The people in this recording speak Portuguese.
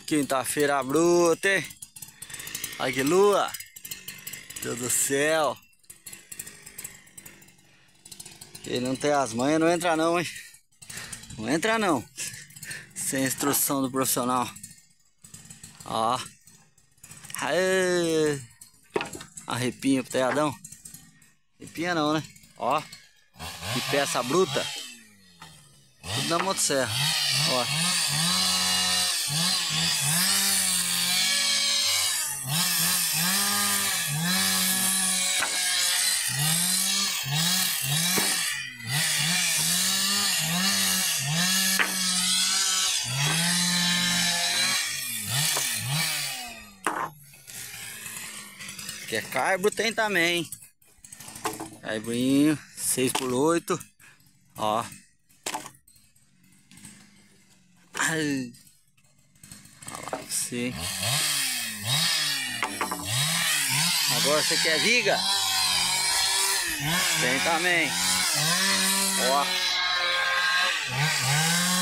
Quinta-feira bruta, hein? Olha que lua! Deus do céu! Quem não tem as manhas não entra não, hein? Não entra não! Sem instrução do profissional. Ó! Aê! Arrepinha pro telhadão. Arrepinha não, né? Ó! Que peça bruta! Tudo na motosserra. Ó! Que é carbo tem também. Carbinho 6x8. Ó. Ai. Olha lá você. Agora você quer viga? Tem também. Ó.